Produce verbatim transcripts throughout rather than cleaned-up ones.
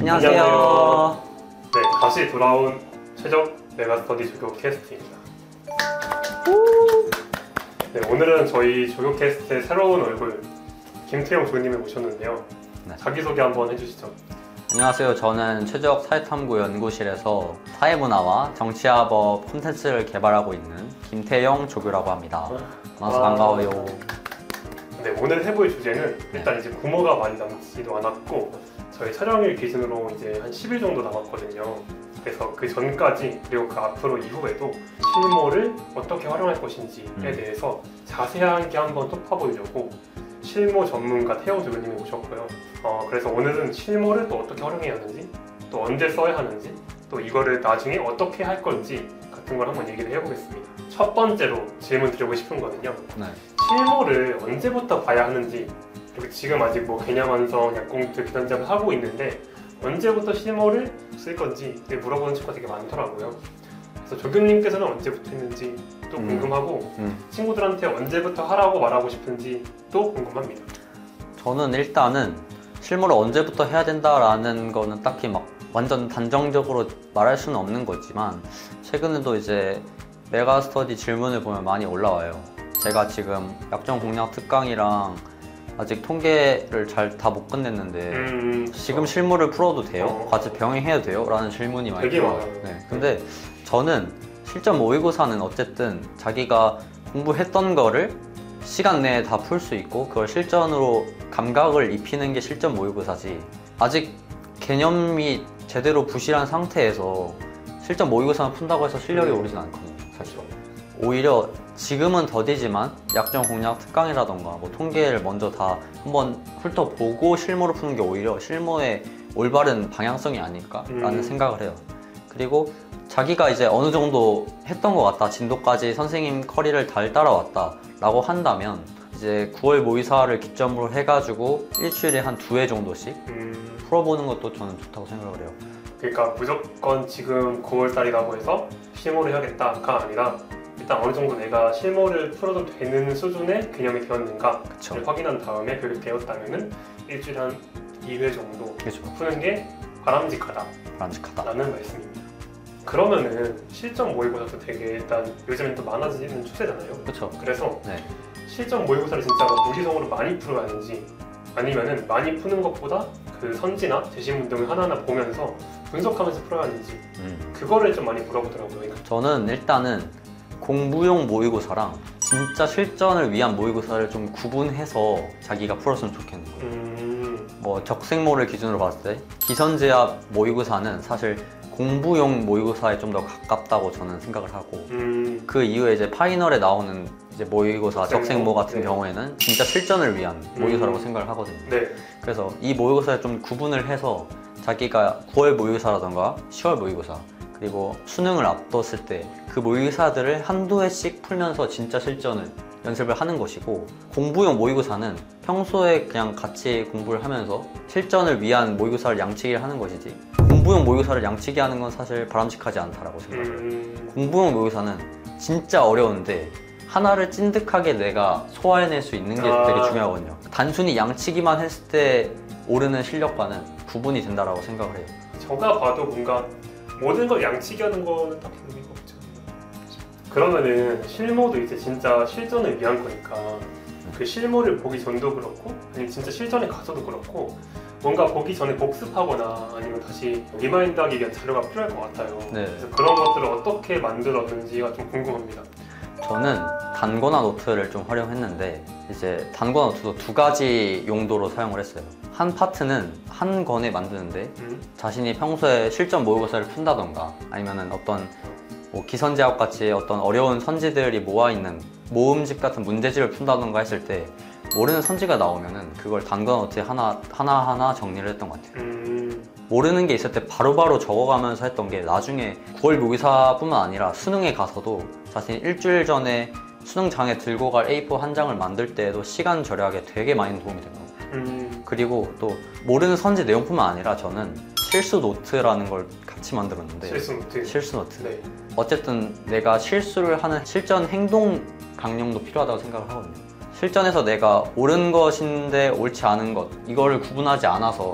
안녕하세요. 안녕하세요. 네, 다시 돌아온 최적 메가스터디 조교 캐스트입니다. 네, 오늘은 저희 조교 캐스트의 새로운 얼굴 김태용 조교님을 모셨는데요. 네. 자기소개 한번 해주시죠. 안녕하세요. 저는 최적 사회탐구 연구실에서 사회문화와 정치화법 콘텐츠를 개발하고 있는 김태용 조교라고 합니다. 만나서 아... 반가워요. 네, 오늘 해볼 주제는 일단 네. 이제 부모가 많이 남지도 않았고 저희 촬영일 기준으로 이제 한 십 일 정도 남았거든요. 그래서 그 전까지 그리고 그 앞으로 이후에도 실모를 어떻게 활용할 것인지에 음. 대해서 자세하게 한번 톱파보려고 실모 전문가 태용 조교님이 오셨고요. 어, 그래서 오늘은 실모를 또 어떻게 활용해야 하는지, 또 언제 써야 하는지, 또 이거를 나중에 어떻게 할 건지 같은 걸 한번 얘기를 해보겠습니다. 첫 번째로 질문 드리고 싶은 거는요. 네. 실모를 언제부터 봐야 하는지, 그리고 지금 아직 뭐 개념 완성, 약공들 기선제압을 하고 있는데 언제부터 실모를 쓸 건지 물어보는 친구가 되게 많더라고요. 그래서 조교님께서는 언제부터 했는지 또 음. 궁금하고 음. 친구들한테 언제부터 하라고 말하고 싶은지 또 궁금합니다. 저는 일단은 실무를 언제부터 해야 된다라는 거는 딱히 막 완전 단정적으로 말할 수는 없는 거지만 최근에도 이제 메가스터디 질문을 보면 많이 올라와요. 제가 지금 약정 공략 특강이랑 아직 통계를 잘 다 못 끝냈는데 음, 지금 어. 실무를 풀어도 돼요? 어. 같이 병행해도 돼요? 라는 질문이 많이 들어요. 네. 근데 저는 실전 모의고사는 어쨌든 자기가 공부했던 거를 시간 내에 다 풀 수 있고 그걸 실전으로 감각을 입히는 게 실전 모의고사지 아직 개념이 제대로 부실한 상태에서 실전 모의고사만 푼다고 해서 실력이 음. 오르진 않거든요. 사실 오히려 지금은 더디지만 약정 공략 특강이라던가 뭐 통계를 먼저 다 한번 훑어보고 실무를 푸는 게 오히려 실무의 올바른 방향성이 아닐까라는 음. 생각을 해요. 그리고 자기가 이제 어느 정도 했던 것 같다, 진도까지 선생님 커리를 잘 따라왔다 라고 한다면 이제 구월 모의사를 기점으로 해가지고 일주일에 한 두 회 정도씩 음. 풀어보는 것도 저는 좋다고 생각을 해요. 그러니까 무조건 지금 구월 달이라고 해서 실무를 해야겠다가 아니라 일단 어느 정도 내가 실무를 풀어도 되는 수준의 개념이 되었는가를 확인한 다음에 그렇게 되었다면은 일주일에 한 이 회 정도 그쵸. 푸는 게 바람직하다 바람직하다라는 말씀입니다. 그러면은 실전 모의고사도 되게 일단 요즘엔 또 많아지는 추세잖아요. 그렇죠. 그래서 네. 실전 모의고사를 진짜 무리성으로 많이 풀어야 하는지 아니면은 많이 푸는 것보다 그 선지나 제시문 등을 하나하나 보면서 분석하면서 풀어야 하는지 음. 그거를 좀 많이 물어보더라고요. 저는 일단은 공부용 모의고사랑 진짜 실전을 위한 모의고사를 좀 구분해서 자기가 풀었으면 좋겠는 거예요. 음... 뭐 적생모를 기준으로 봤을 때 기선제압 모의고사는 사실 공부용 모의고사에 좀 더 가깝다고 저는 생각을 하고 음... 그 이후에 이제 파이널에 나오는 이제 모의고사 적생모, 적생모 같은 네. 경우에는 진짜 실전을 위한 모의고사라고 음... 생각을 하거든요. 네. 그래서 이 모의고사를 좀 구분을 해서 자기가 구월 모의고사라던가 시월 모의고사 그리고 수능을 앞뒀을 때 그 모의고사들을 한두 회씩 풀면서 진짜 실전을 연습을 하는 것이고 공부용 모의고사는 평소에 그냥 같이 공부를 하면서 실전을 위한 모의고사를 양치기를 하는 것이지 공부용 모의고사를 양치기 하는 건 사실 바람직하지 않다고 생각해요. 음... 공부용 모의고사는 진짜 어려운데 하나를 찐득하게 내가 소화해낼 수 있는 게 아... 되게 중요하거든요. 단순히 양치기만 했을 때 오르는 실력과는 구분이 된다고 생각을 해요. 제가 봐도 뭔가 모든 걸 양치기 하는 거는 딱히 의미가 없죠. 그러면은 실무도 이제 진짜 실전을 위한 거니까 그 실무를 보기 전도 그렇고 아니면 진짜 실전에 가서도 그렇고 뭔가 보기 전에 복습하거나 아니면 다시 리마인드하기 위한 자료가 필요할 것 같아요. 네. 그래서 그런 것들을 어떻게 만들었는지가 좀 궁금합니다. 저는 단권화 노트를 좀 활용했는데 이제 단권화 노트도 두 가지 용도로 사용을 했어요. 한 파트는 한 권에 만드는데 음? 자신이 평소에 실전 모의고사를 푼다던가 아니면은 어떤 뭐 기선제압 같이 어떤 어려운 선지들이 모아있는 모음집 같은 문제집을 푼다던가 했을 때 모르는 선지가 나오면은 그걸 단권화 노트에 하나, 하나하나 정리를 했던 것 같아요. 음... 모르는 게 있을 때 바로바로 적어가면서 했던 게 나중에 구월 모의사뿐만 아니라 수능에 가서도 자신이 일주일 전에 수능장에 들고 갈 에이 사 한 장을 만들 때에도 시간 절약에 되게 많이 도움이 됩니다. 음... 그리고 또 모르는 선지 내용뿐만 아니라 저는 실수 노트라는 걸 같이 만들었는데 실수 노트? 실수 노트. 네. 어쨌든 내가 실수를 하는 실전 행동 강령도 필요하다고 생각을 하거든요. 실전에서 내가 옳은 것인데 옳지 않은 것 이거를 구분하지 않아서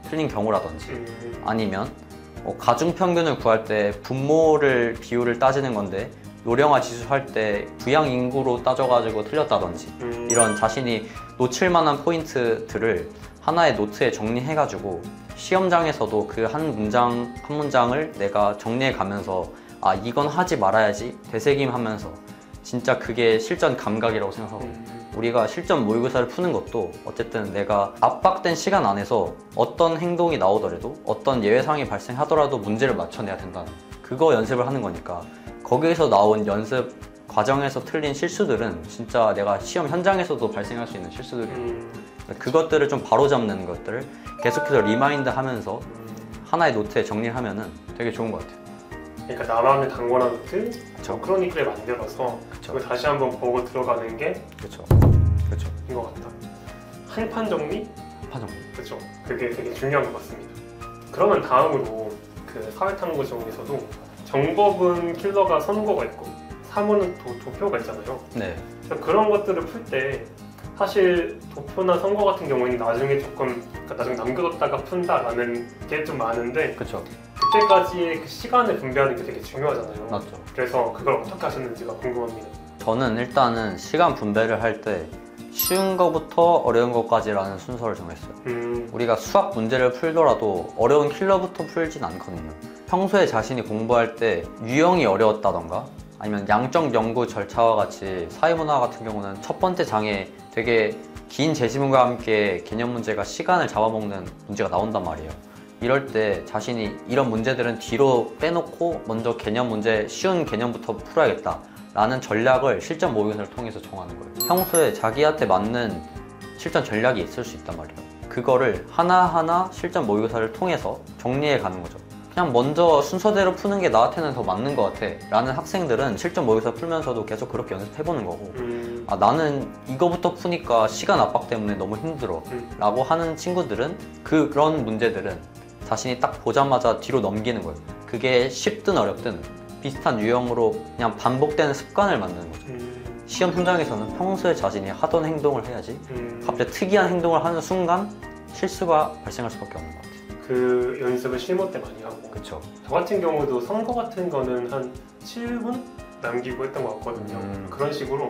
틀린 경우라든지 음. 아니면 뭐 가중평균을 구할 때 분모를 비율을 따지는 건데 노령화 지수할 때 부양 인구로 따져가지고 틀렸다든지 음. 이런 자신이 놓칠 만한 포인트들을 하나의 노트에 정리해가지고 시험장에서도 그 한 문장 한 문장을 내가 정리해 가면서 아 이건 하지 말아야지 되새김하면서 진짜 그게 실전 감각이라고 생각하고 음. 우리가 실전 모의고사를 푸는 것도 어쨌든 내가 압박된 시간 안에서 어떤 행동이 나오더라도 어떤 예외 상황이 발생하더라도 문제를 맞춰내야 된다는 그거 연습을 하는 거니까 거기에서 나온 연습 과정에서 틀린 실수들은 진짜 내가 시험 현장에서도 발생할 수 있는 실수들이에요. 음. 그것들을 좀 바로잡는 것들을 계속해서 리마인드 하면서 음. 하나의 노트에 정리를 하면은 되게 좋은 것 같아요. 그러니까 나만의 단권한 노트, 그쵸. 크로니클을 만들어서 그쵸. 그걸 다시 한번 보고 들어가는 게 그렇죠. 그렇죠. 인 것 같다. 한판 정리? 파정. 그렇죠. 그게 되게 중요한 것 같습니다. 그러면 다음으로 그 사회탐구 중에서도 정법은 킬러가 선거가 있고 사문은 도, 도표가 있잖아요. 네. 그래서 그런 것들을 풀 때 사실 도표나 선거 같은 경우에는 나중에 조금 그러니까 나중에 남겨뒀다가 푼다라는 게 좀 많은데 그렇죠. 그때까지의 그 시간을 분배하는 게 되게 중요하잖아요. 맞죠. 그래서 그걸 어떻게 하셨는지가 궁금합니다. 저는 일단은 시간 분배를 할 때 쉬운 거부터 어려운 것까지라는 순서를 정했어요. 음, 우리가 수학 문제를 풀더라도 어려운 킬러부터 풀진 않거든요. 평소에 자신이 공부할 때 유형이 어려웠다던가 아니면 양적 연구 절차와 같이 사회문화 같은 경우는 첫 번째 장에 되게 긴 제시문과 함께 개념 문제가 시간을 잡아먹는 문제가 나온단 말이에요. 이럴 때 자신이 이런 문제들은 뒤로 빼놓고 먼저 개념 문제, 쉬운 개념부터 풀어야겠다 라는 전략을 실전 모의고사를 통해서 정하는 거예요. 평소에 자기한테 맞는 실전 전략이 있을 수 있단 말이에요. 그거를 하나하나 실전 모의고사를 통해서 정리해 가는 거죠. 그냥 먼저 순서대로 푸는 게 나한테는 더 맞는 것 같아 라는 학생들은 실전 모의고사 풀면서도 계속 그렇게 연습해보는 거고 음, 아 나는 이거부터 푸니까 시간 압박 때문에 너무 힘들어 음. 라고 하는 친구들은 그, 그런 문제들은 자신이 딱 보자마자 뒤로 넘기는 거예요. 그게 쉽든 어렵든 비슷한 유형으로 그냥 반복되는 습관을 만드는 거죠. 음, 시험 현장에서는 평소에 자신이 하던 행동을 해야지 음. 갑자기 특이한 행동을 하는 순간 실수가 발생할 수밖에 없는 것 같아요. 그 연습을 실무 때 많이 하고 그렇죠. 저 같은 경우도 선거 같은 거는 한 칠 분 남기고 했던 것 같거든요. 음. 그런 식으로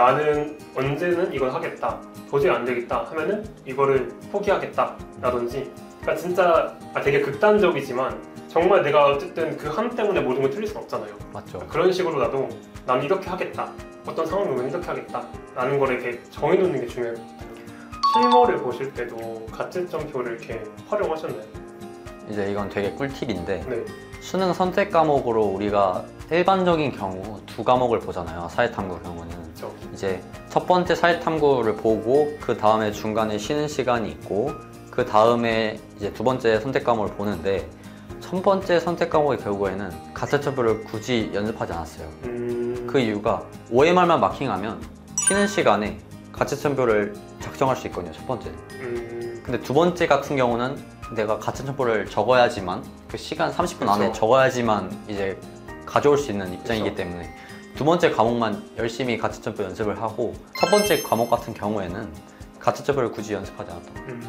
나는 언제는 이걸 하겠다 도저히 안 되겠다 하면은 이거를 포기하겠다 라든지 그러니까 진짜 아, 되게 극단적이지만 정말 내가 어쨌든 그 한 때문에 모든 걸 틀릴 순 없잖아요. 맞죠. 그런 식으로 나도 난 이렇게 하겠다 어떤 상황이 오면 이렇게 하겠다 라는 걸 이렇게 정해놓는 게 중요한 것 같아요. 실무를 보실 때도 가채점표를 이렇게 활용하셨나요? 이제 이건 되게 꿀팁인데 네. 수능 선택 과목으로 우리가 일반적인 경우 두 과목을 보잖아요. 사회탐구 경우는 그렇죠. 이제 첫 번째 사회탐구를 보고 그 다음에 중간에 쉬는 시간이 있고 그 다음에 이제 두 번째 선택 과목을 보는데 첫 번째 선택 과목의 결국에는 가채점표를 굳이 연습하지 않았어요. 음... 그 이유가 오엠알만 마킹하면 쉬는 시간에 가채점표를 작성할 수 있거든요. 첫 번째. 음... 근데 두 번째 같은 경우는 내가 가채점표를 적어야지만 그 시간 삼십 분 안에 그쵸. 적어야지만 이제 가져올 수 있는 입장이기 그쵸. 때문에 두 번째 과목만 열심히 가채점표 연습을 하고 첫 번째 과목 같은 경우에는 가채점표를 굳이 연습하지 않았다. 음...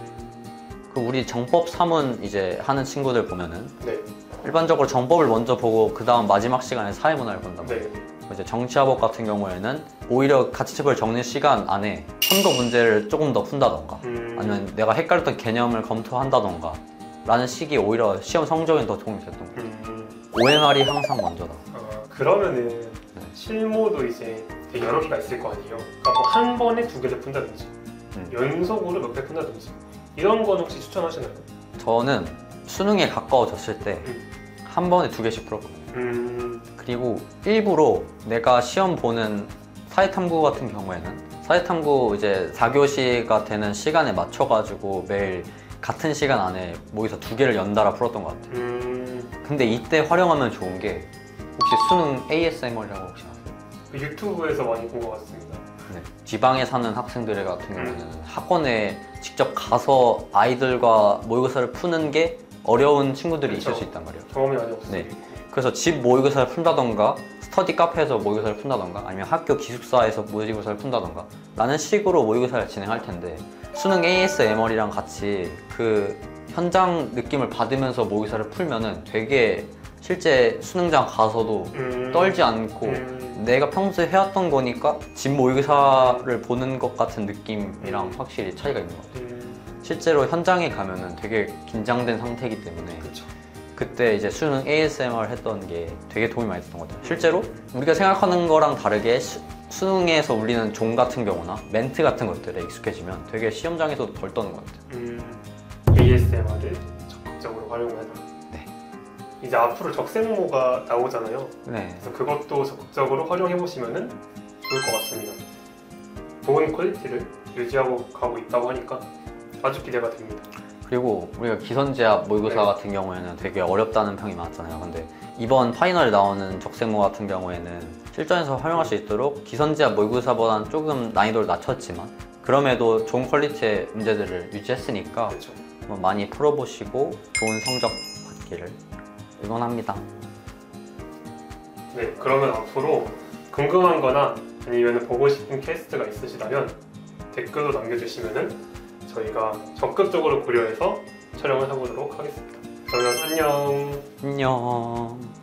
그 우리 정법 사문 이제 하는 친구들 보면은 네. 일반적으로 정법을 먼저 보고 그 다음 마지막 시간에 사회문화를 본단 말이에요. 네. 이제 정치화법 같은 경우에는 오히려 가채점표를 적는 시간 안에 선거 문제를 조금 더 푼다던가 음... 아니면 내가 헷갈렸던 개념을 검토한다던가 라는 식이 오히려 시험 성적에 더 도움이 됐던 거예요. 음... 오엠알이 항상 먼저다. 아, 그러면은 실무도 이제 되게 여러 개가 있을 거 아니에요. 그러니까 뭐 한 번에 두 개를 푼다든지 음. 연속으로 몇 개 푼다든지 이런 건 혹시 추천하시나요? 저는 수능에 가까워졌을 때 한 음. 번에 두 개씩 풀었거든요. 음... 그리고 일부러 내가 시험 보는 사회탐구 같은 경우에는 사회탐구 이제 사 교시가 되는 시간에 맞춰가지고 매일 같은 시간 안에 모의고사 두 개를 연달아 풀었던 것 같아요. 음... 근데 이때 활용하면 좋은 게 혹시 수능 에이에스엠알이라고 혹시 아세요? 그 유튜브에서 많이 본 것 같습니다. 네. 지방에 사는 학생들 같은 경우는 학원에 직접 가서 아이들과 모의고사를 푸는 게 어려운 친구들이 그쵸. 있을 수 있단 말이에요. 경험이 많이 없어요. 네. 그래서 집 모의고사를 푼다던가 스터디 카페에서 모의고사를 푼다던가 아니면 학교 기숙사에서 모의고사를 푼다던가 라는 식으로 모의고사를 진행할 텐데 수능 에이에스엠알이랑 같이 그 현장 느낌을 받으면서 모의사를 풀면은 되게 실제 수능장 가서도 음, 떨지 않고 음, 내가 평소에 해왔던 거니까 집 모의사를 보는 것 같은 느낌이랑 확실히 차이가 있는 것 같아요. 음, 실제로 현장에 가면은 되게 긴장된 상태이기 때문에 그렇죠. 그때 이제 수능 에이에스엠알 했던 게 되게 도움이 많이 됐던 것 같아요. 실제로 우리가 생각하는 거랑 다르게 수, 수능에서 울리는 종 같은 경우나 멘트 같은 것들에 익숙해지면 되게 시험장에서도 덜 떠는 것 같아요. 음, 에이에스엠알을 적극적으로 활용하다. 네. 이제 앞으로 적생모가 나오잖아요. 네. 그래서 그것도 적극적으로 활용해 보시면은 좋을 것 같습니다. 좋은 퀄리티를 유지하고 가고 있다고 하니까 아주 기대가 됩니다. 그리고 우리가 기선제압 모의고사 네. 같은 경우에는 되게 어렵다는 평이 많았잖아요. 근데 이번 파이널에 나오는 적생모 같은 경우에는 실전에서 활용할 수 있도록 기선제압 모의고사보다는 조금 난이도를 낮췄지만 그럼에도 좋은 퀄리티의 문제들을 유지했으니까 그렇죠. 한번 많이 풀어보시고 좋은 성적 받기를 응원합니다. 네, 그러면 앞으로 궁금한 거나 아니면 보고 싶은 캐스트가 있으시다면 댓글로 남겨주시면은 저희가 적극적으로 고려해서 촬영을 해보도록 하겠습니다. 그러면 안녕. 안녕.